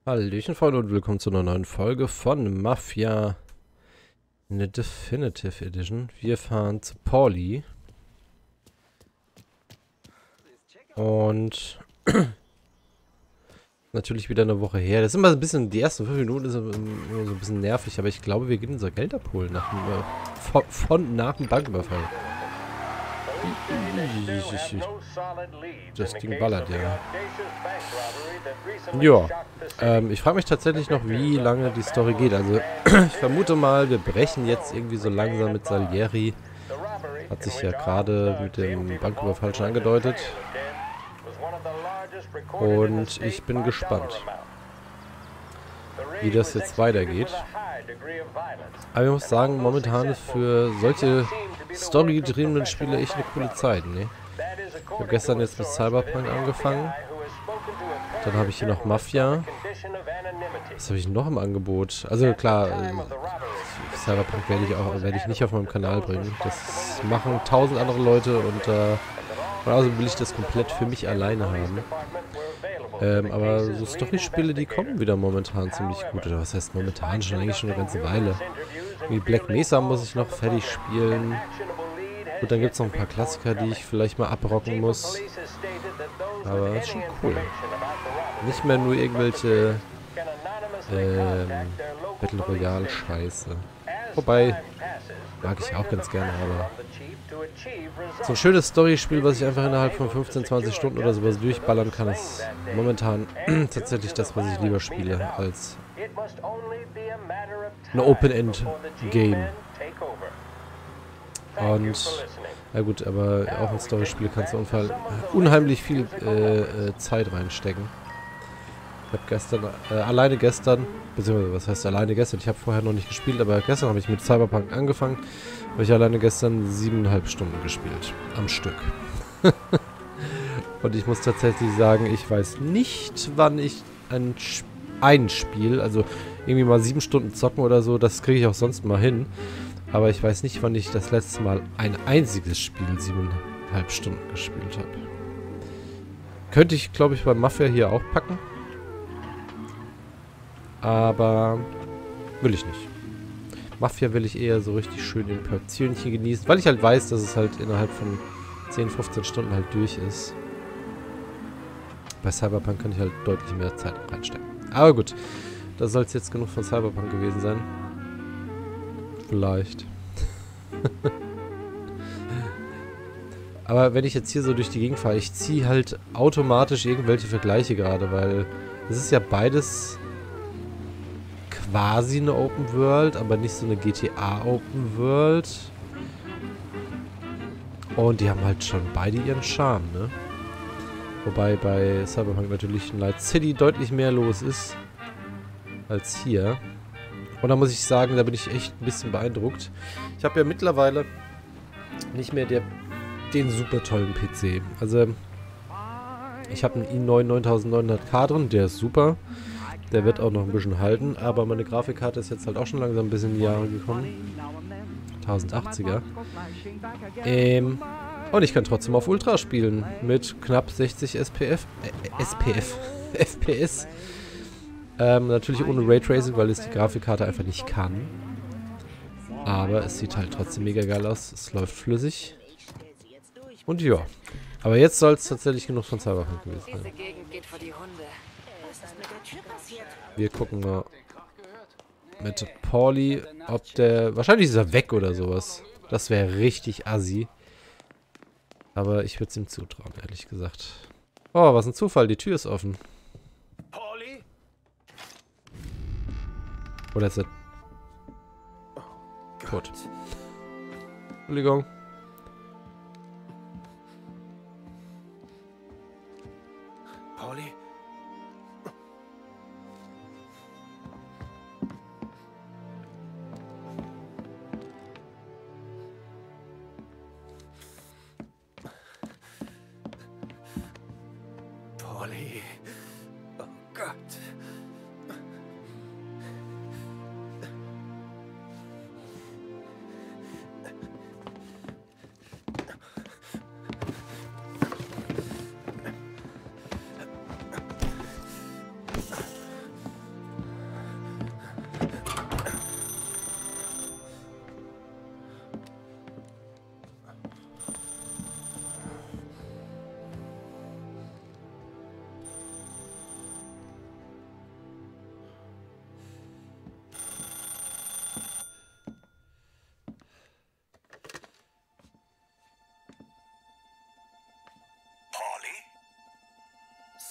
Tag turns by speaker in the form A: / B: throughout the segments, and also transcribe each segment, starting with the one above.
A: Hallöchen Freunde und willkommen zu einer neuen Folge von Mafia in der Definitive Edition. Wir fahren zu Pauli. Und natürlich wieder eine Woche her. Das ist immer ein bisschen, die ersten 5 Minuten ist immer so ein bisschen nervig, aber ich glaube, wir gehen unser Geld abholen nach nach dem Banküberfall. Das Ding ballert, ja. Ja, ich frage mich tatsächlich noch, wie lange die Story geht. Also, ich vermute mal, wir brechen jetzt irgendwie so langsam mit Salieri. Hat sich ja gerade mit dem Banküberfall schon angedeutet. Und ich bin gespannt, wie das jetzt weitergeht. Aber ich muss sagen, momentan ist für solche story-getriebenen Spiele echt eine coole Zeit, ne? Ich habe gestern jetzt mit Cyberpunk angefangen. Dann habe ich hier noch Mafia. Was habe ich noch im Angebot? Also klar, Cyberpunk werde ich nicht auf meinem Kanal bringen. Das machen 1000 andere Leute und also will ich das komplett für mich alleine haben. Aber so Story-Spiele, die kommen wieder momentan ziemlich gut. Oder was heißt momentan? Eigentlich schon eine ganze Weile. Wie Black Mesa muss ich noch fertig spielen. Gut, dann gibt es noch ein paar Klassiker, die ich vielleicht mal abrocken muss. Aber das ist schon cool. Nicht mehr nur irgendwelche Battle Royale Scheiße. Wobei, mag ich auch ganz gerne, aber so ein schönes Story-Spiel, was ich einfach innerhalb von 15, 20 Stunden oder sowas durchballern kann, ist momentan tatsächlich das, was ich lieber spiele, als ein Open-End-Game. Und, na gut, aber auch in Story-Spiele kannst du unheimlich viel Zeit reinstecken. Ich habe alleine gestern, beziehungsweise was heißt alleine gestern, ich habe vorher noch nicht gespielt, aber gestern habe ich mit Cyberpunk angefangen, habe ich alleine gestern 7,5 Stunden gespielt, am Stück. Und ich muss tatsächlich sagen, ich weiß nicht, wann ich ein Spiel, also irgendwie mal 7 Stunden zocken oder so, das kriege ich auch sonst mal hin, aber ich weiß nicht, wann ich das letzte Mal ein einziges Spiel 7,5 Stunden gespielt habe. Könnte ich, glaube ich, bei Mafia hier auch packen. Aber will ich nicht. Mafia will ich eher so richtig schön in Portionchen genießen, weil ich halt weiß, dass es halt innerhalb von 10, 15 Stunden halt durch ist. Bei Cyberpunk kann ich halt deutlich mehr Zeit reinstecken. Aber gut, das soll es jetzt genug von Cyberpunk gewesen sein. Vielleicht. Aber wenn ich jetzt hier so durch die Gegend fahre, ich ziehe halt automatisch irgendwelche Vergleiche gerade, weil es ist ja beides quasi eine Open World, aber nicht so eine GTA Open World. Und die haben halt schon beide ihren Charme, ne? Wobei bei Cyberpunk natürlich in Night City deutlich mehr los ist als hier. Und da muss ich sagen, da bin ich echt ein bisschen beeindruckt. Ich habe ja mittlerweile nicht mehr den super tollen PC. Also ich habe einen i9 9900K drin, der ist super. Der wird auch noch ein bisschen halten, aber meine Grafikkarte ist jetzt halt auch schon langsam ein bisschen in die Jahre gekommen. 1080er. Und ich kann trotzdem auf Ultra spielen. Mit knapp 60 FPS. Natürlich ohne Raytracing, weil es die Grafikkarte einfach nicht kann. Aber es sieht halt trotzdem mega geil aus. Es läuft flüssig. Und ja. Aber jetzt soll es tatsächlich genug von Cyberpunk gewesen sein. Wir gucken mal mit Pauli, ob der... Wahrscheinlich ist er weg oder sowas. Das wäre richtig assi. Aber ich würde es ihm zutrauen, ehrlich gesagt. Oh, was ein Zufall. Die Tür ist offen. Oder ist er... Tot. Entschuldigung.
B: Pauli? Pauli. Oh Gott.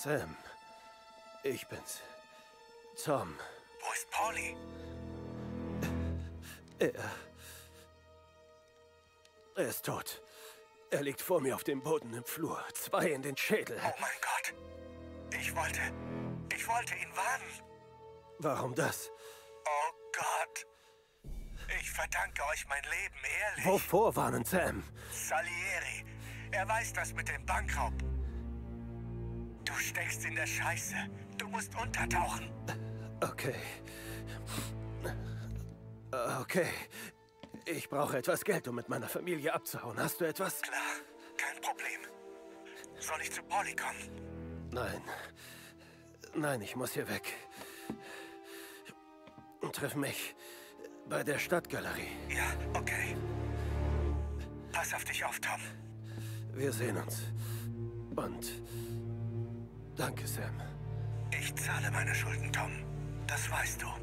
B: Sam, ich bin's. Tom.
C: Wo ist Paulie?
B: Er ist tot. Er liegt vor mir auf dem Boden im Flur. 2 in den Schädel.
C: Oh mein Gott. Ich wollte ihn warnen.
B: Warum das?
C: Oh Gott. Ich verdanke euch mein Leben, ehrlich.
B: Wovor warnen, Sam?
C: Salieri. Er weiß das mit dem Bankraub. Du steckst in der Scheiße. Du musst untertauchen.
B: Okay. Okay. Ich brauche etwas Geld, um mit meiner Familie abzuhauen. Hast du etwas?
C: Klar, kein Problem. Soll ich zu Paulie kommen?
B: Nein. Nein, ich muss hier weg. Triff mich bei der Stadtgalerie.
C: Ja, okay. Pass auf dich auf, Tom.
B: Wir sehen uns. Und danke, Sam.
C: Ich zahle meine Schulden, Tom. Das weißt du.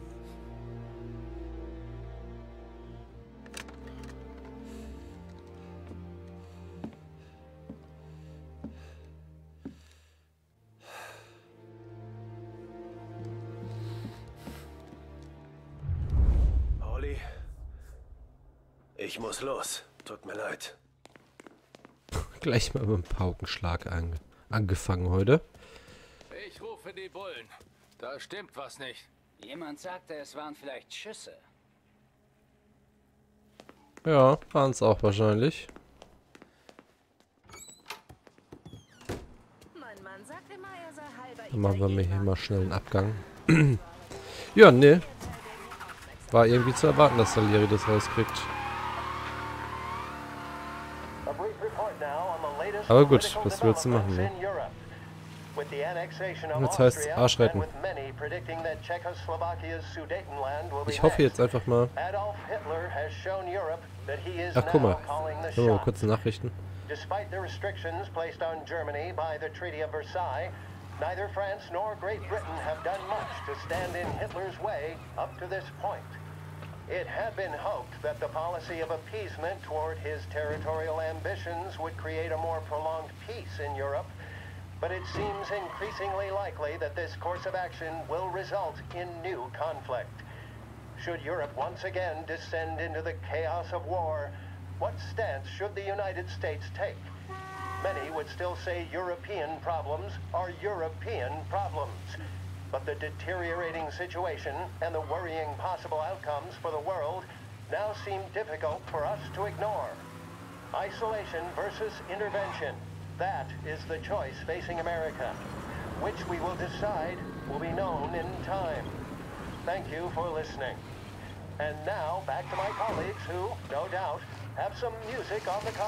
B: Paulie, ich muss los. Tut mir leid.
A: Gleich mal mit dem Paukenschlag angefangen heute.
D: Ich rufe die Bullen. Da stimmt was nicht.
E: Jemand sagte, es waren vielleicht Schüsse.
A: Ja, waren es auch wahrscheinlich.
F: Mein Mann sagt immer, er sei halber
A: Dann machen wir mir hier
F: Italiener.
A: mal schnell einen Abgang. Ja, ne. War irgendwie zu erwarten, dass Salieri das rauskriegt. Aber gut, was willst du machen, ne? Jetzt heißt es Arsch retten. Ich hoffe jetzt einfach mal... Ach, guck mal. Hören wir mal kurz Nachrichten.
G: Despite the restrictions placed on Germany by the Treaty of Versailles, neither France nor Great Britain have done much to stand in Hitler's way up to this point. It had been hoped that the policy of appeasement toward his territorial ambitions would create a more prolonged peace in Europe, but it seems increasingly likely that this course of action will result in new conflict. Should Europe once again descend into the chaos of war, what stance should the United States take? Many would still say European problems are European problems. But the deteriorating situation and the worrying possible outcomes for the world now seem difficult for us to ignore. Isolation versus intervention. That is the choice facing America. Which we will decide will be known in time. Thank you for listening. And now back to my colleagues who, no doubt, have some music on the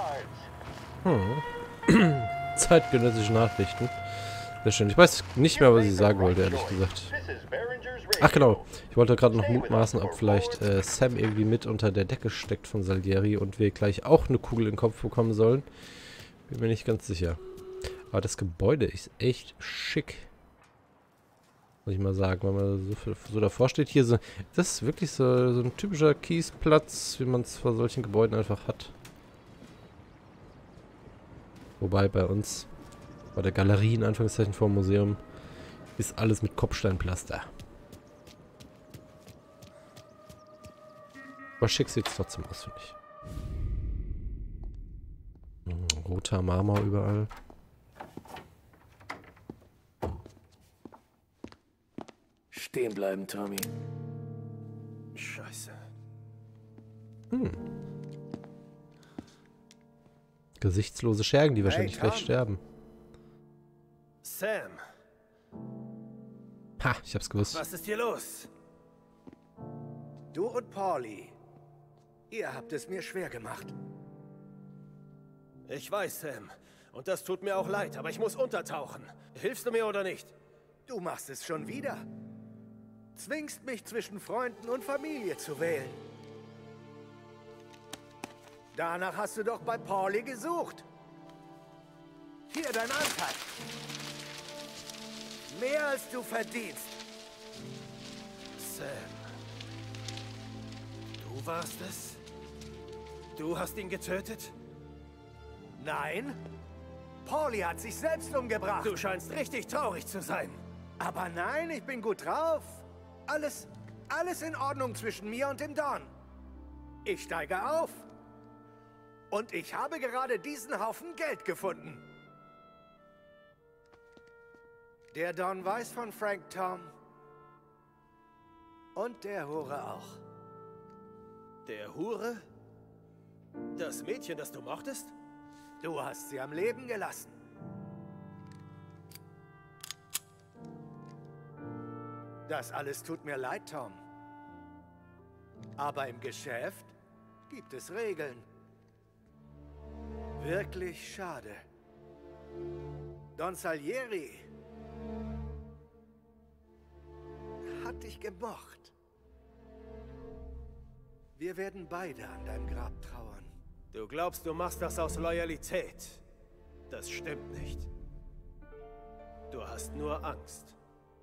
G: cards.
A: Zeitgenössische Nachrichten. Sehr schön. Ich weiß nicht mehr, was ich sagen wollte, ehrlich gesagt. Ach genau. Ich wollte gerade noch mutmaßen, ob vielleicht Sam irgendwie mit unter der Decke steckt von Salieri und wir gleich auch eine Kugel in den Kopf bekommen sollen. Bin mir nicht ganz sicher. Aber das Gebäude ist echt schick. Muss ich mal sagen, wenn man so davor steht. Hier so, das ist wirklich so ein typischer Kiesplatz, wie man es vor solchen Gebäuden einfach hat. Wobei bei uns, bei der Galerie in Anführungszeichen vor dem Museum, ist alles mit Kopfsteinpflaster. Aber schick sieht es trotzdem aus, finde ich. Roter Marmor überall.
B: Stehen bleiben, Tommy. Scheiße.
A: Gesichtslose Schergen, die wahrscheinlich gleich sterben.
B: Sam,
A: Ha, ich hab's gewusst.
B: was ist hier los?
C: Du und Paulie. Ihr habt es mir schwer gemacht.
B: Ich weiß, Sam. Und das tut mir auch leid, aber ich muss untertauchen. Hilfst du mir oder nicht?
C: Du machst es schon wieder. Zwingst mich zwischen Freunden und Familie zu wählen. Danach hast du doch bei Paulie gesucht. Hier dein Anteil. Mehr als du verdienst.
B: Sam. Du warst es? Du hast ihn getötet?
C: Nein, Paulie hat sich selbst umgebracht.
B: Du scheinst richtig traurig zu sein.
C: Aber nein, ich bin gut drauf. Alles in Ordnung zwischen mir und dem Don. Ich steige auf. Und ich habe gerade diesen Haufen Geld gefunden. Der Don weiß von Frank Tom. Und der Hure auch.
B: Der Hure? Das Mädchen, das du mochtest?
C: Du hast sie am Leben gelassen. Das alles tut mir leid, Tom. Aber im Geschäft gibt es Regeln. Wirklich schade. Don Salieri hat dich gemocht. Wir werden beide an deinem Grab trauern.
B: Du glaubst, du machst das aus Loyalität. Das stimmt nicht. Du hast nur Angst.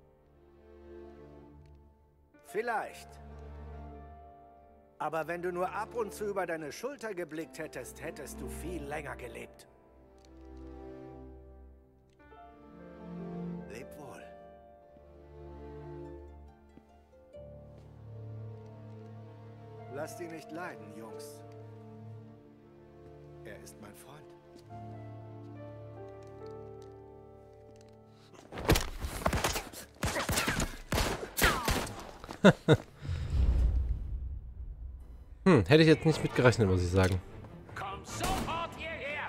C: Vielleicht. Aber wenn du nur ab und zu über deine Schulter geblickt hättest, hättest du viel länger gelebt. Leb wohl. Lasst ihn nicht leiden, Jungs. Er ist mein Freund.
A: Hätte ich jetzt nicht mit gerechnet, muss ich sagen.
D: Komm sofort hierher!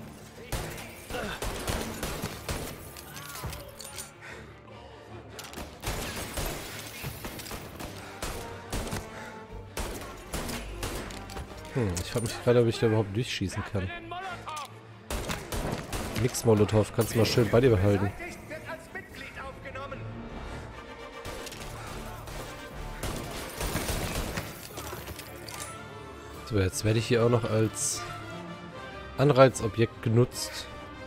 A: Ich frage mich gerade, ob ich da überhaupt durchschießen kann. Nix Molotov, kannst du mal schön bei dir behalten. So, jetzt werde ich hier auch noch als Anreizobjekt genutzt.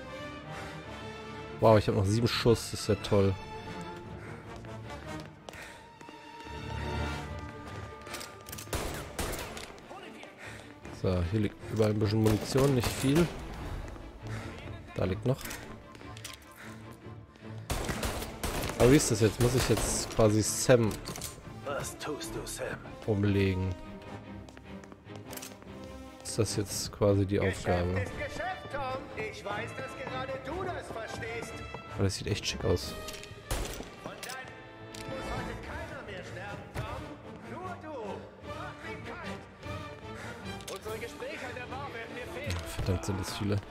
A: Wow, ich habe noch 7 Schuss, das ist ja toll. So, hier liegt überall ein bisschen Munition, nicht viel. Da liegt noch. Aber wie ist das jetzt? Muss ich jetzt quasi Sam
B: Was tust du, Sam?
A: umlegen? Ist das jetzt quasi die Aufgabe?
C: Geschäft ist Geschäft, Tom. Ich weiß, dass gerade du das verstehst.
A: Aber das sieht echt schick aus.
C: Und dann muss heute keiner mehr sterben, Tom. Nur du. Mach ihn kalt.
D: Unsere Gespräche an der Bar werden mir fehlen.
A: Verdammt, sind das viele.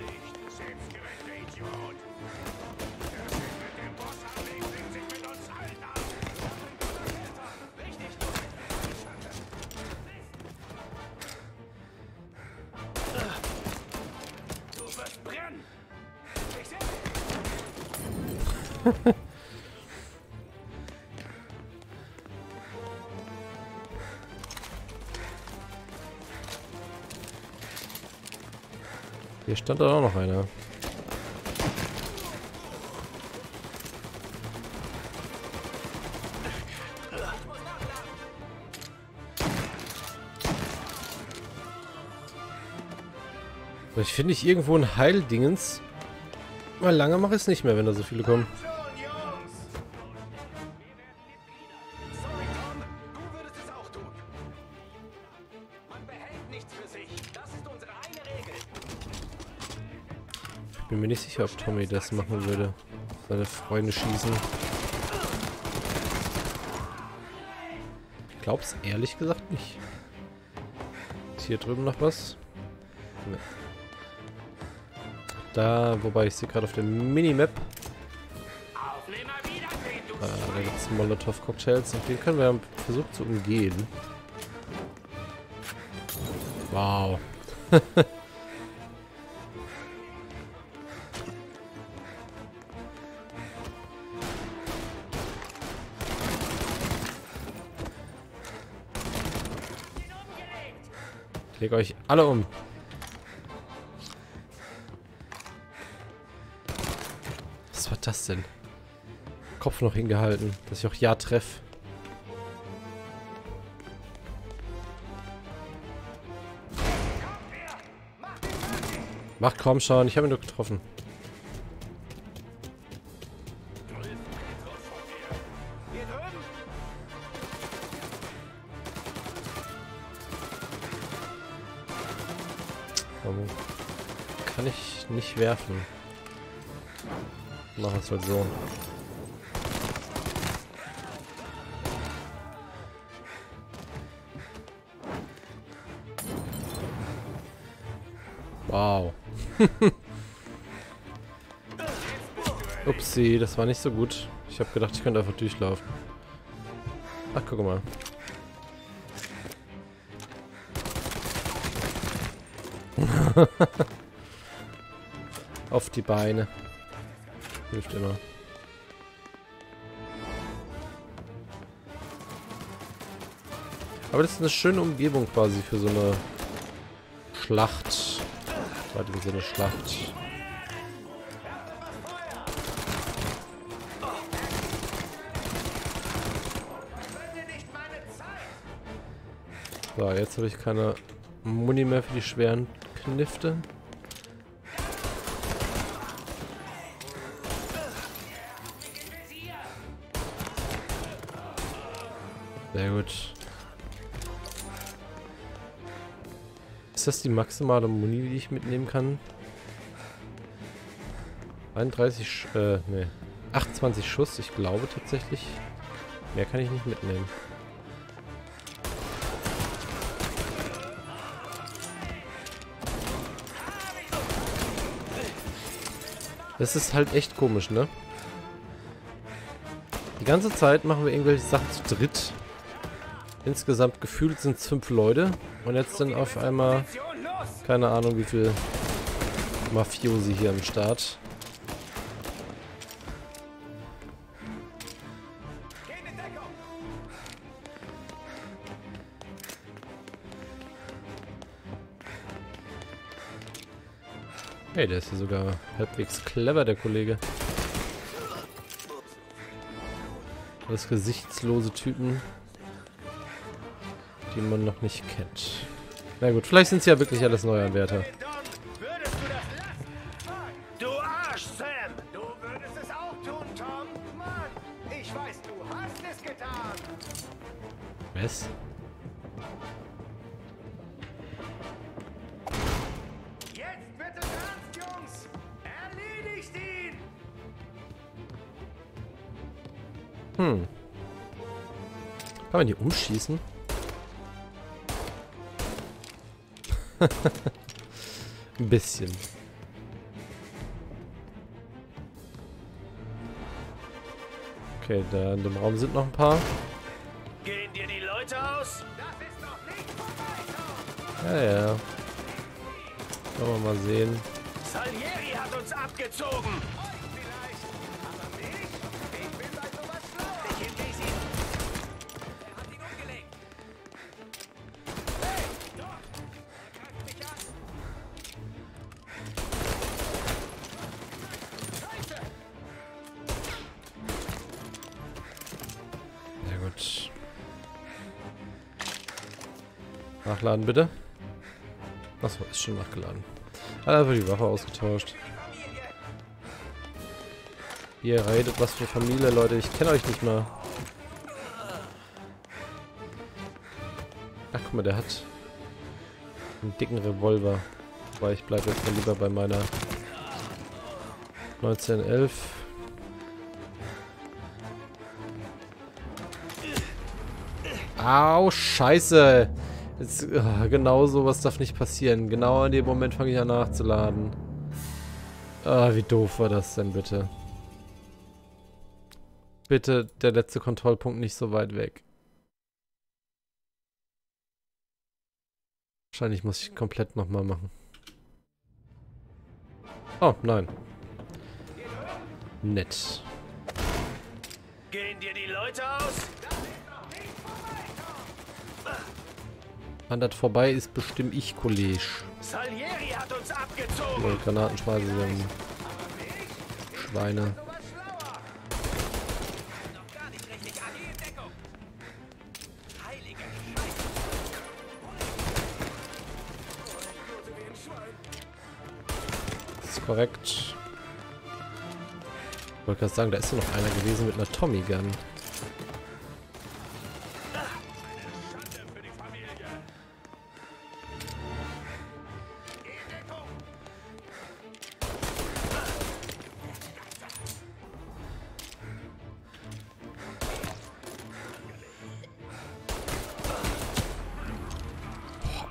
A: Hier stand da auch noch einer. Aber ich finde nicht irgendwo ein Heildingens. Mal lange mache ich es nicht mehr, wenn da so viele kommen.
C: Schon, Jungs.
D: Sorry, Tom. Du würdest es auch tun. Man behält nichts für sich. Das ist unsere eine Regel.
A: Ich bin mir nicht sicher, ob Tommy das machen würde. Seine Freunde schießen. Ich glaub's ehrlich gesagt nicht. Ist hier drüben noch was? Nee. Da, wobei ich sehe gerade auf der Minimap. Da gibt es Molotov-Cocktails und den können wir versuchen zu umgehen. Wow. Ich lege euch alle um. Was war das denn? Kopf noch hingehalten, dass ich auch ja treffe. Mach komm schon, ich habe ihn doch getroffen. Warum kann ich nicht werfen? Machen wir es halt so. Wow. Upsi, das war nicht so gut. Ich habe gedacht, ich könnte einfach durchlaufen. Ach, guck mal. Auf die Beine. Hilft immer. Aber das ist eine schöne Umgebung quasi für so eine Schlacht. Warte, so eine Schlacht. So, jetzt habe ich keine Muni mehr für die schweren Knifte. Sehr gut. Ist das die maximale Muni, die ich mitnehmen kann? 31, ne. 28 Schuss, ich glaube tatsächlich. Mehr kann ich nicht mitnehmen. Das ist halt echt komisch, ne? Die ganze Zeit machen wir irgendwelche Sachen zu dritt. Insgesamt gefühlt sind es 5 Leute. Und jetzt sind auf einmal, keine Ahnung wie viel Mafiosi hier am Start. Hey, der ist ja sogar halbwegs clever, der Kollege. Das gesichtslose Typen, die man noch nicht kennt. Na gut, vielleicht sind es ja wirklich alles Neuanwärter.
C: Du Arsch, Sam! Du würdest es auch tun, Tom! Mann, ich weiß, du hast es getan!
A: Was?
C: Jetzt bitte ernst, Jungs! Erledigt ihn!
A: Kann man die umschießen? Ein bisschen. Okay, da in dem Raum sind noch ein paar.
C: Gehen dir die Leute aus? Das ist doch nicht vorbei, Tom!
A: Ja, ja. Wollen wir mal sehen.
C: Salieri hat uns abgezogen! Euch vielleicht, aber mich? Ich bin bei sowas schlauer! Ich hinlese ihn! Er hat ihn umgelegt! Hey, doch! Er greift mich an! Scheiße!
A: Ja gut. Nachladen bitte. Achso, ist schon nachgeladen. Hat einfach die Waffe ausgetauscht. Ihr redet was für Familie, Leute. Ich kenne euch nicht mal. Ach, guck mal, der hat einen dicken Revolver. Aber ich bleibe jetzt mal lieber bei meiner 1911. Au, scheiße. Jetzt, genau sowas darf nicht passieren. Genau in dem Moment fange ich an nachzuladen. Wie doof war das denn bitte? Bitte der letzte Kontrollpunkt nicht so weit weg. Wahrscheinlich muss ich komplett nochmal machen. Oh, nein. Nett.
C: Gehen dir die Leute aus?
A: Wandert vorbei ist bestimmt ich, Kollege.
C: Salieri hat uns abgezogen!
A: Granaten schmeißen sie an Schweine. Das ist korrekt. Ich wollte gerade sagen, da ist ja noch einer gewesen mit einer Tommy Gun.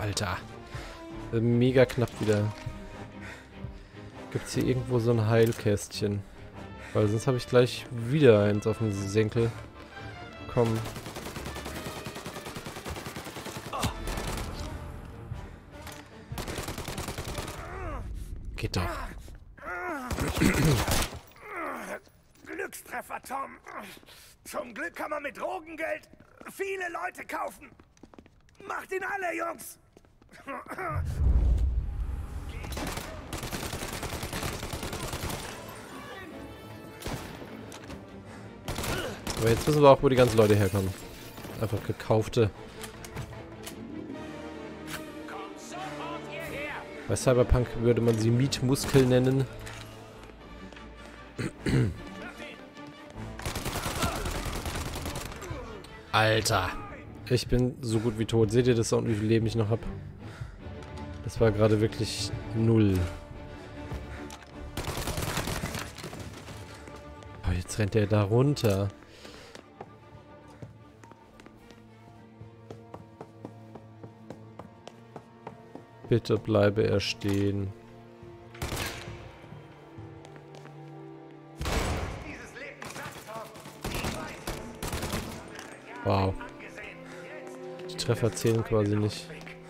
A: Alter. Mega knapp wieder. Gibt es hier irgendwo so ein Heilkästchen? Weil sonst habe ich gleich wieder eins auf den Senkel. Komm. Geht doch.
C: Glückstreffer, Tom. Zum Glück kann man mit Drogengeld viele Leute kaufen. Macht ihn alle, Jungs.
A: Aber jetzt wissen wir auch, wo die ganzen Leute herkommen. Einfach gekaufte. Bei Cyberpunk würde man sie Mietmuskel nennen. Alter. Ich bin so gut wie tot. Seht ihr das und wie viel Leben ich noch habe? Das war gerade wirklich 0. Oh, jetzt rennt der da runter. Bitte bleibe er stehen. Wow. Die Treffer zählen quasi nicht.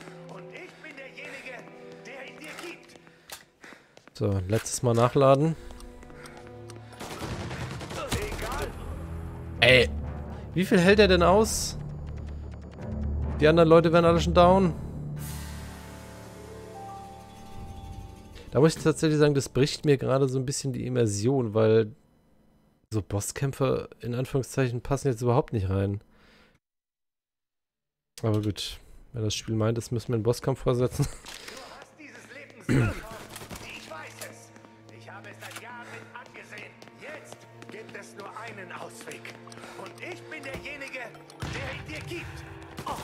A: So, letztes Mal nachladen. Ey, wie viel hält er denn aus? Die anderen Leute werden alle schon down. Da muss ich tatsächlich sagen, das bricht mir gerade so ein bisschen die Immersion, weil so Bosskämpfe in Anführungszeichen passen jetzt überhaupt nicht rein. Aber gut, wenn das Spiel meint, das müssen wir einen Bosskampf vorsetzen.
C: Du hast dieses Leben so bekommen. Ich weiß es. Ich habe es seit Jahren mit angesehen. Jetzt gibt es nur einen Ausweg. Und ich bin derjenige, der ihn dir gibt. Oh.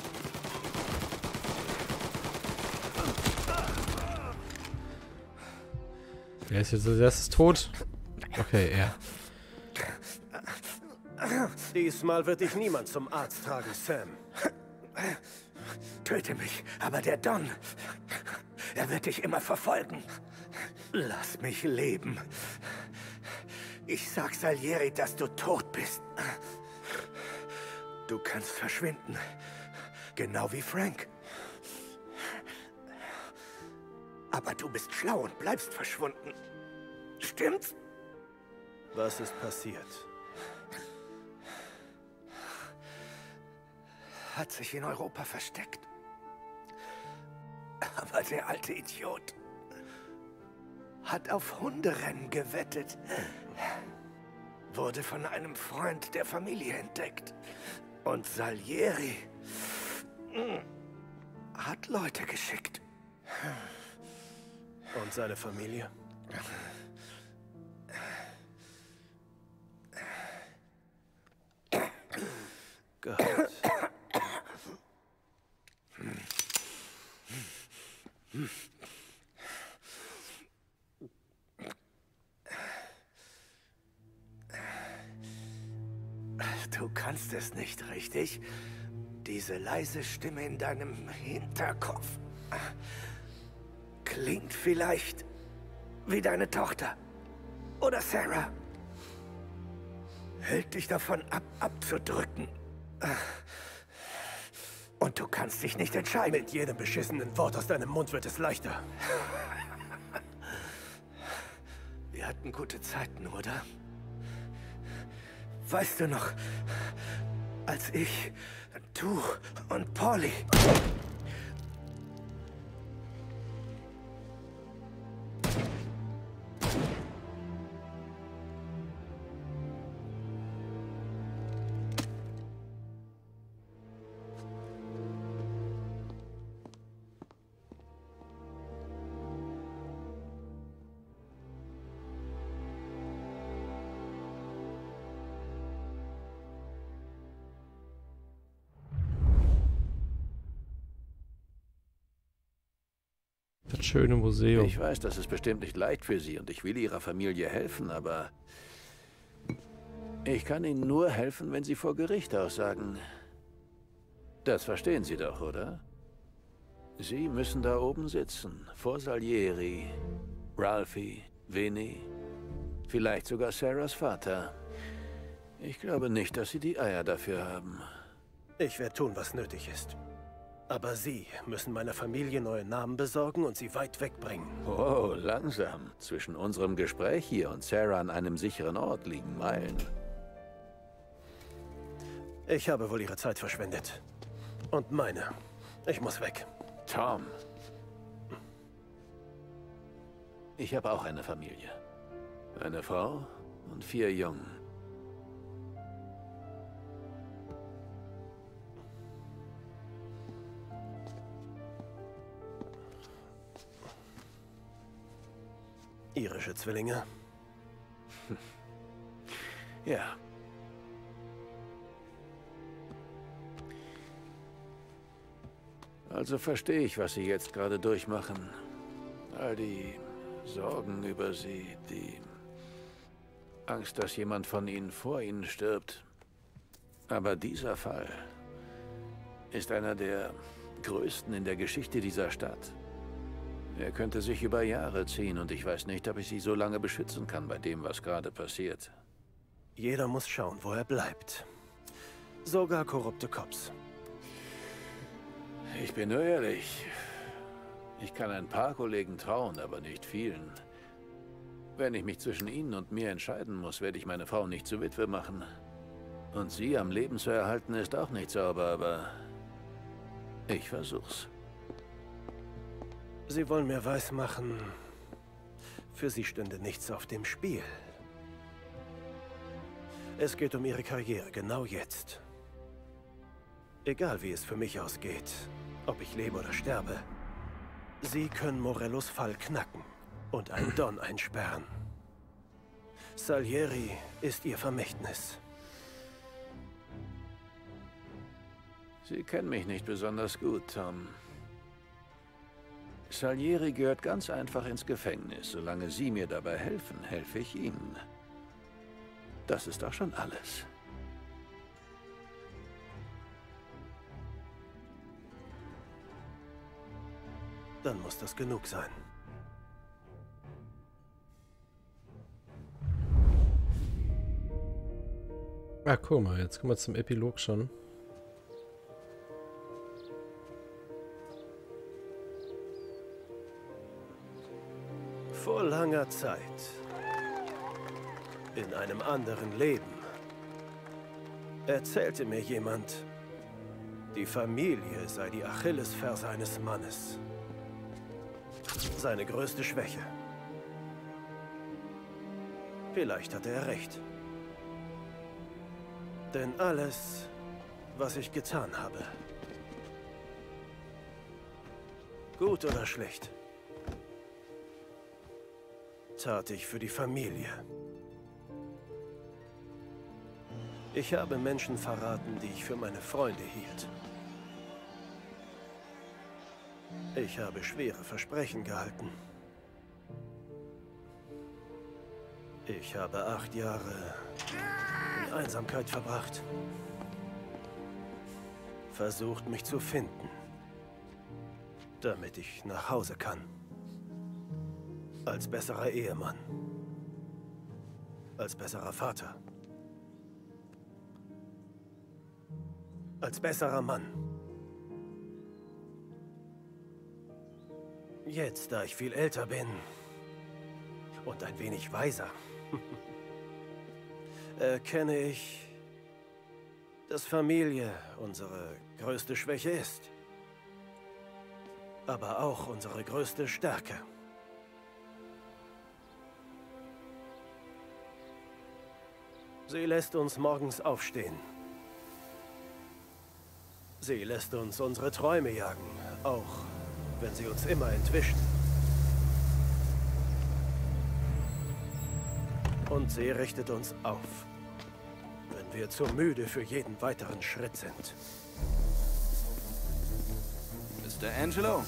A: Wer ist jetzt als erstes tot? Okay, er.
B: Diesmal wird dich niemand zum Arzt tragen, Sam.
C: Töte mich, aber der Don, er wird dich immer verfolgen. Lass mich leben. Ich sag Salieri, dass du tot bist. Du kannst verschwinden. Genau wie Frank. Aber du bist schlau und bleibst verschwunden. Stimmt's?
B: Was ist passiert?
C: Hat sich in Europa versteckt. Aber der alte Idiot hat auf Hunderennen gewettet. Wurde von einem Freund der Familie entdeckt. Und Salieri hat Leute geschickt.
B: Und seine Familie? Gott.
C: Du kannst es nicht, richtig? Diese leise Stimme in deinem Hinterkopf klingt vielleicht wie deine Tochter oder Sarah. Hält dich davon ab, abzudrücken. Und du kannst dich nicht entscheiden.
B: Mit jedem beschissenen Wort aus deinem Mund wird es leichter.
C: Wir hatten gute Zeiten, oder? Weißt du noch, als ich, du und Polly...
A: Das schöne Museum.
H: Ich weiß, das ist bestimmt nicht leicht für Sie und ich will Ihrer Familie helfen, aber ich kann Ihnen nur helfen, wenn Sie vor Gericht aussagen. Das verstehen Sie doch, oder? Sie müssen da oben sitzen, vor Salieri, Ralphie, Vinny, vielleicht sogar Sarahs Vater. Ich glaube nicht, dass Sie die Eier dafür haben.
B: Ich werde tun, was nötig ist. Aber Sie müssen meiner Familie neue Namen besorgen und sie weit wegbringen.
H: Oh, langsam. Zwischen unserem Gespräch hier und Sarah an einem sicheren Ort liegen Meilen.
B: Ich habe wohl Ihre Zeit verschwendet. Und meine. Ich muss weg.
H: Tom. Ich habe auch eine Familie. Eine Frau und 4 Jungen.
B: Irische Zwillinge?
H: Ja. Also verstehe ich, was Sie jetzt gerade durchmachen. All die Sorgen über Sie, die Angst, dass jemand von Ihnen vor Ihnen stirbt. Aber dieser Fall ist einer der größten in der Geschichte dieser Stadt. Er könnte sich über Jahre ziehen und ich weiß nicht, ob ich Sie so lange beschützen kann bei dem, was gerade passiert.
B: Jeder muss schauen, wo er bleibt. Sogar korrupte Cops.
H: Ich bin nur ehrlich. Ich kann ein paar Kollegen trauen, aber nicht vielen. Wenn ich mich zwischen Ihnen und mir entscheiden muss, werde ich meine Frau nicht zur Witwe machen. Und Sie am Leben zu erhalten, ist auch nicht sauber, aber ich versuch's.
B: Sie wollen mir weismachen, für Sie stünde nichts auf dem Spiel. Es geht um Ihre Karriere, genau jetzt. Egal wie es für mich ausgeht, ob ich lebe oder sterbe. Sie können Morellos Fall knacken und einen Don einsperren. Salieri ist Ihr Vermächtnis.
H: Sie kennen mich nicht besonders gut, Tom. Salieri gehört ganz einfach ins Gefängnis. Solange Sie mir dabei helfen, helfe ich Ihnen. Das ist doch schon alles.
B: Dann muss das genug sein.
A: Ah, guck mal, jetzt kommen wir zum Epilog schon.
B: Vor langer Zeit, in einem anderen Leben, erzählte mir jemand, die Familie sei die Achillesferse eines Mannes. Seine größte Schwäche. Vielleicht hatte er recht. Denn alles, was ich getan habe, gut oder schlecht, tat ich für die Familie. Ich habe Menschen verraten, die ich für meine Freunde hielt. Ich habe schwere Versprechen gehalten. Ich habe 8 Jahre in Einsamkeit verbracht. Versucht, mich zu finden, damit ich nach Hause kann. Als besserer Ehemann. Als besserer Vater. Als besserer Mann. Jetzt, da ich viel älter bin und ein wenig weiser, erkenne ich, dass Familie unsere größte Schwäche ist. Aber auch unsere größte Stärke. Sie lässt uns morgens aufstehen. Sie lässt uns unsere Träume jagen, auch wenn sie uns immer entwischen. Und sie richtet uns auf, wenn wir zu müde für jeden weiteren Schritt sind.
I: Mr. Angelo?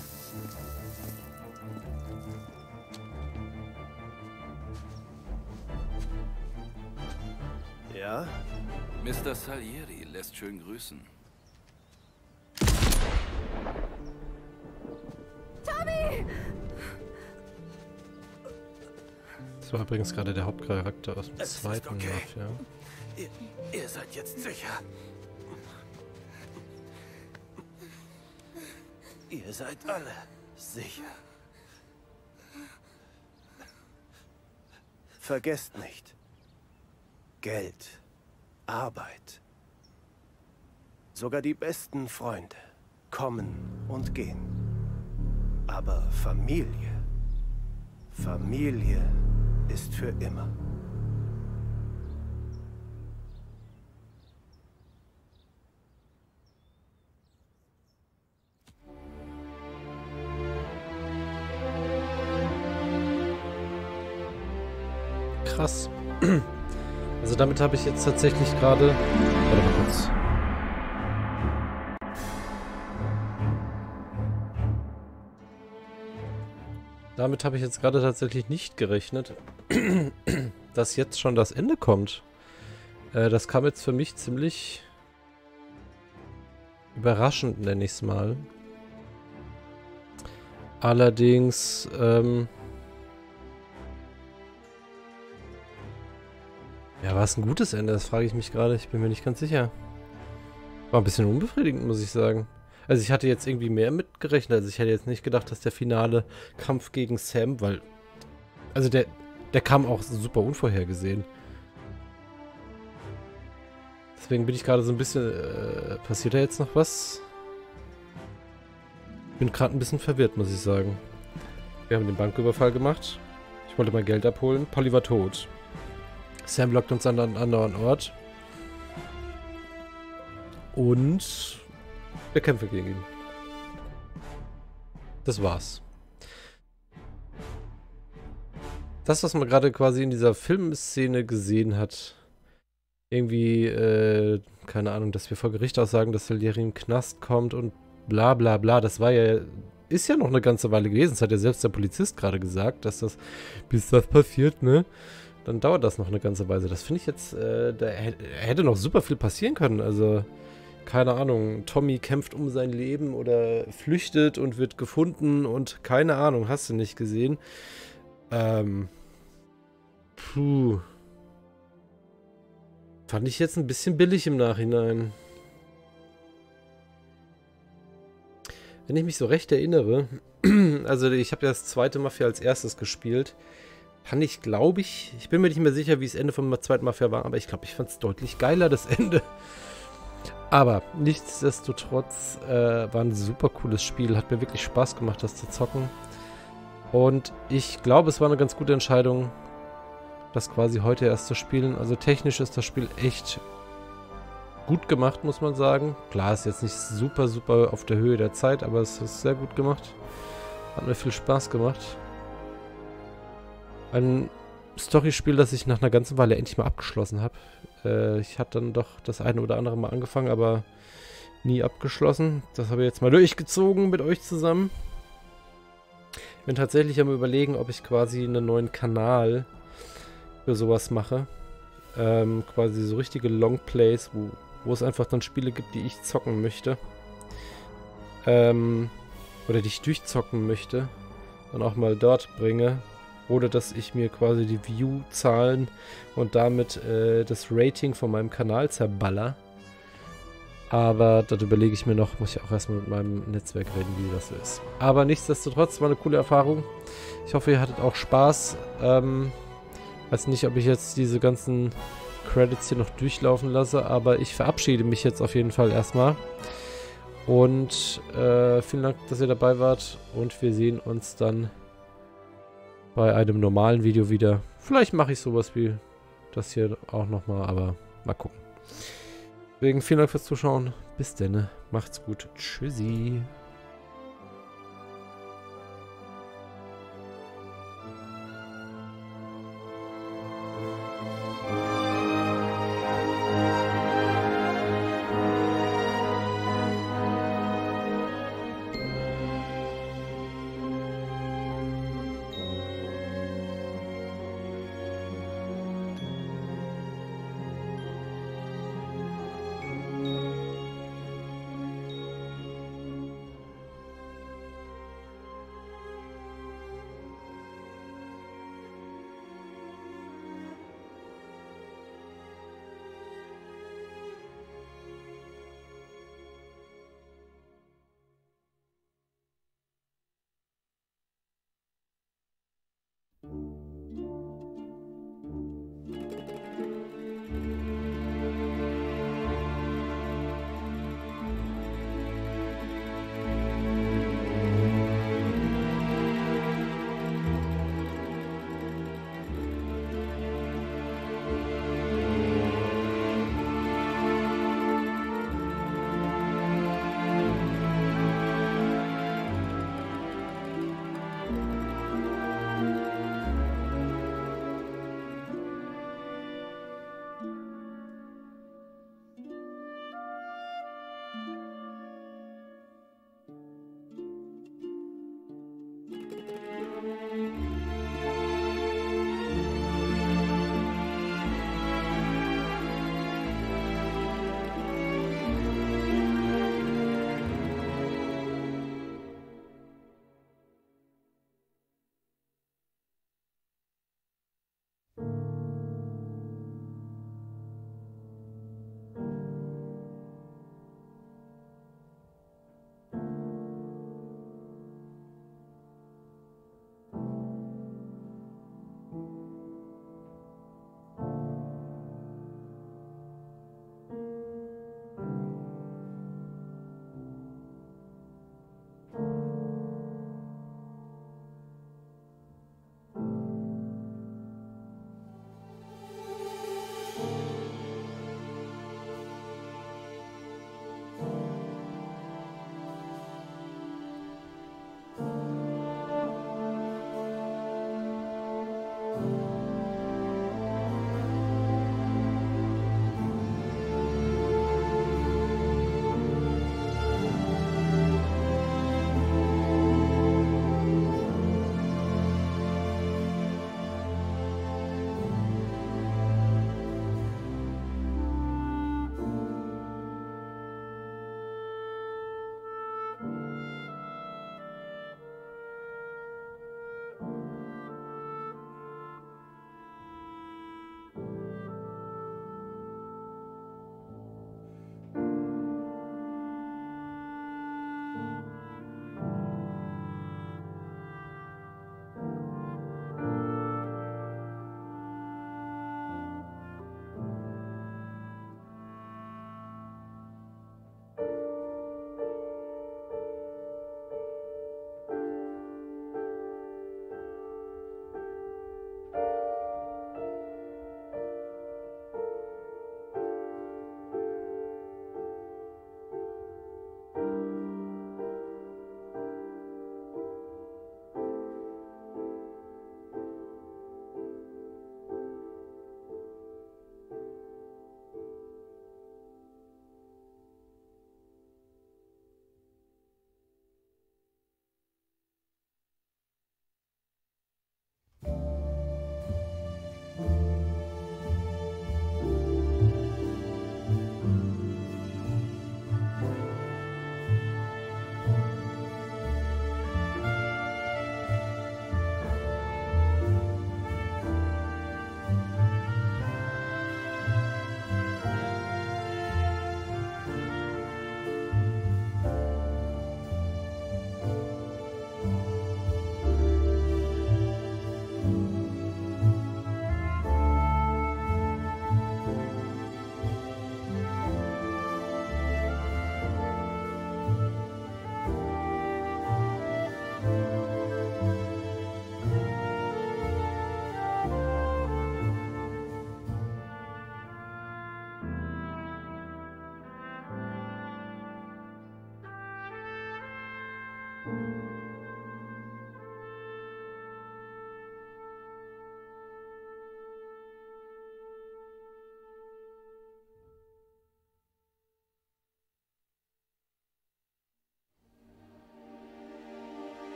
B: Ja?
I: Mr. Salieri lässt schön grüßen.
A: Das war übrigens gerade der Hauptcharakter aus dem zweiten Mafia.
B: Ihr seid jetzt sicher. Ihr seid alle sicher. Vergesst nicht. Geld, Arbeit. Sogar die besten Freunde kommen und gehen. Aber Familie ist für immer.
A: Krass. Also damit habe ich jetzt tatsächlich gerade... Warte mal kurz. Damit habe ich jetzt gerade tatsächlich nicht gerechnet, dass jetzt schon das Ende kommt. Das kam jetzt für mich ziemlich überraschend, nenne ich es mal. Allerdings, ja, war es ein gutes Ende? Das frage ich mich gerade. Ich bin mir nicht ganz sicher. War ein bisschen unbefriedigend, muss ich sagen. Also ich hatte jetzt irgendwie mehr mitgerechnet. Also ich hätte jetzt nicht gedacht, dass der finale Kampf gegen Sam, weil... Also der kam auch super unvorhergesehen. Deswegen bin ich gerade so ein bisschen... passiert da jetzt noch was? Bin gerade ein bisschen verwirrt, muss ich sagen. Wir haben den Banküberfall gemacht. Ich wollte mein Geld abholen. Polly war tot. Sam lockt uns an einen anderen Ort. Und... wir kämpfen gegen ihn. Das war's. Das, was man gerade quasi in dieser Filmszene gesehen hat, irgendwie, keine Ahnung, dass wir vor Gericht aussagen, dass Salieri im Knast kommt und bla bla bla, das war ja, ist ja noch eine ganze Weile gewesen. Das hat ja selbst der Polizist gerade gesagt, dass das, bis das passiert, ne, dann dauert das noch eine ganze Weile. Das finde ich jetzt, da hätte noch super viel passieren können, also... Keine Ahnung, Tommy kämpft um sein Leben oder flüchtet und wird gefunden und keine Ahnung, hast du nicht gesehen. Puh. Fand ich jetzt ein bisschen billig im Nachhinein. Wenn ich mich so recht erinnere, also ich habe ja das zweite Mafia als erstes gespielt, fand ich, glaube ich bin mir nicht mehr sicher, wie das Ende vom zweiten Mafia war, aber ich glaube, ich fand es deutlich geiler, das Ende. Aber nichtsdestotrotz war ein super cooles Spiel. Hat mir wirklich Spaß gemacht, das zu zocken. Und ich glaube, es war eine ganz gute Entscheidung, das quasi heute erst zu spielen. Also technisch ist das Spiel echt gut gemacht, muss man sagen. Klar, ist jetzt nicht super, super auf der Höhe der Zeit, aber es ist sehr gut gemacht. Hat mir viel Spaß gemacht. Ein Storyspiel, das ich nach einer ganzen Weile endlich mal abgeschlossen habe. Ich hatte dann doch das eine oder andere Mal angefangen, aber nie abgeschlossen. Das habe ich jetzt mal durchgezogen mit euch zusammen. Ich bin tatsächlich am Überlegen, ob ich quasi einen neuen Kanal für sowas mache. Quasi so richtige Longplays, wo es einfach dann Spiele gibt, die ich zocken möchte. Oder die ich durchzocken möchte. Dann auch mal dort bringe. Oder dass ich mir quasi die View-Zahlen und damit das Rating von meinem Kanal zerballer. Aber das überlege ich mir noch, muss ich auch erstmal mit meinem Netzwerk reden, wie das so ist. Aber nichtsdestotrotz war eine coole Erfahrung. Ich hoffe, ihr hattet auch Spaß. Weiß nicht, ob ich jetzt diese ganzen Credits hier noch durchlaufen lasse, aber ich verabschiede mich jetzt auf jeden Fall erstmal. Und vielen Dank, dass ihr dabei wart und wir sehen uns dann bei einem normalen Video wieder. Vielleicht mache ich sowas wie das hier auch nochmal, aber mal gucken. Deswegen vielen Dank fürs Zuschauen. Bis dann. Macht's gut. Tschüssi.